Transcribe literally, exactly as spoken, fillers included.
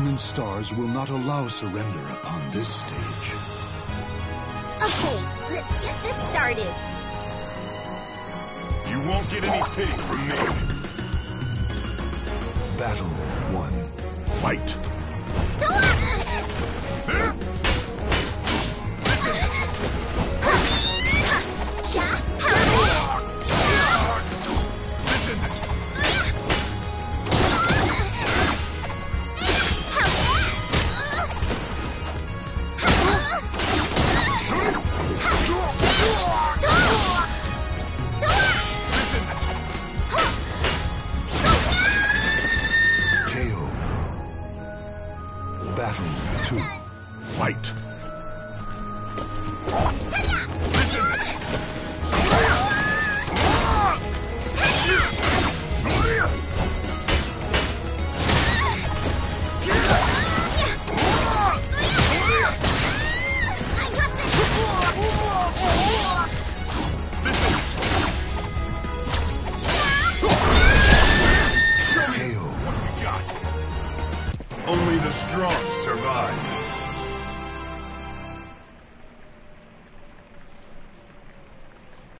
and stars will not allow surrender upon this stage. Okay, let's get this started. You won't get any pity from me. Battle one. Fight! Battle two. Fight! Only the strong survive.